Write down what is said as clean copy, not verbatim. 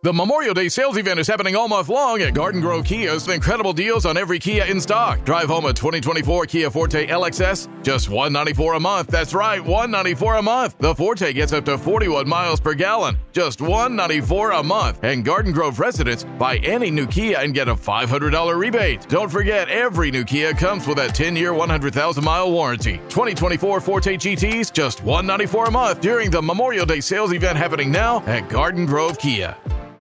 The Memorial Day sales event is happening all month long at Garden Grove Kia with incredible deals on every Kia in stock. Drive home a 2024 Kia Forte LXS, just $194 a month. That's right, $194 a month. The Forte gets up to 41 miles per gallon, just $194 a month. And Garden Grove residents buy any new Kia and get a $500 rebate. Don't forget, every new Kia comes with a 10-year, 100,000-mile warranty. 2024 Forte GTs, just $194 a month during the Memorial Day sales event happening now at Garden Grove Kia.